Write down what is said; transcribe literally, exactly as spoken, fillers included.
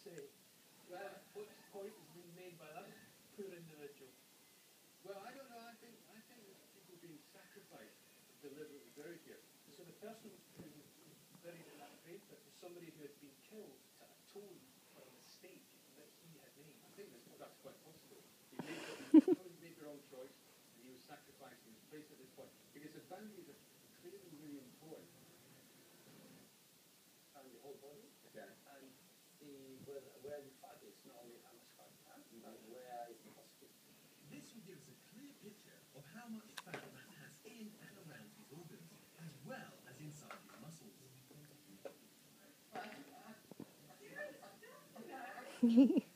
say? Well, what point is being made by that poor individual? Well, I don't know. I think I think it's people being sacrificed deliberately buried here. So the person who was buried in that grave pit was somebody who had been killed to atone for a mistake that he had made. I think that's, that's quite possible. He made, the, he made the wrong choice, and he was sacrificed. He was placed at this point because the boundaries are clearly really important. And the whole body. Okay. And the where, where the fat is, not only how much fat you have, but where is the hospital. This will give us a clear picture of how much fat a man has in and around his organs, as well as inside his muscles.